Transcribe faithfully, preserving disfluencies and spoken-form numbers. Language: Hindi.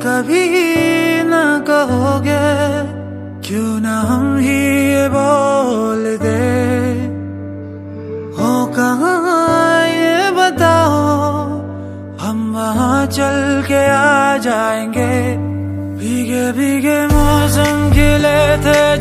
कभी ना कहोगे, क्यों ना हम ही ये बोल दे। हो कहाँ ये बताओ, हम वहाँ चल के आ जाएंगे। भीगे भीगे मौसम खिले थे